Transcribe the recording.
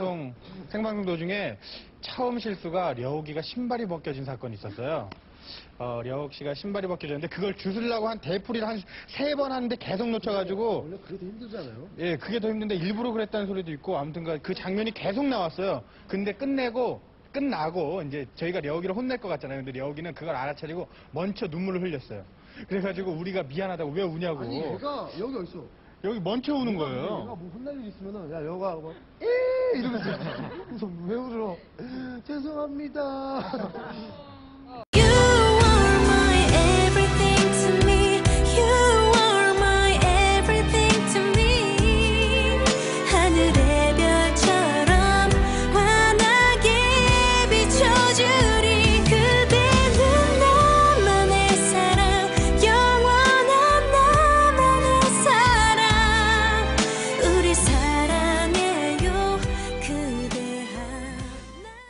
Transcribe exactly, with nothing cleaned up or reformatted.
방송, 생방송 도중에 처음 실수가 려욱이가 신발이 벗겨진 사건이 있었어요. 어, 려욱 씨가 신발이 벗겨졌는데 그걸 주술라고 한 대풀이를 한 세 번 하는데 계속 놓쳐가지고. 원래 그게 더 힘들잖아요. 예, 그게 더 힘든데 일부러 그랬다는 소리도 있고 아무튼 그 장면이 계속 나왔어요. 근데 끝내고, 끝나고 이제 저희가 려욱이를 혼낼 것 같잖아요. 근데 려욱이는 그걸 알아차리고 먼저 눈물을 흘렸어요. 그래가지고 우리가 미안하다고 왜 우냐고. 아니, 얘가 여기 어딨어? 여기 먼저 우는 얘가 거예요. 뭐 혼날 일 있으면은, 야, 여가, 뭐, 에 이러면서. 그래서 왜 울어? 죄송합니다.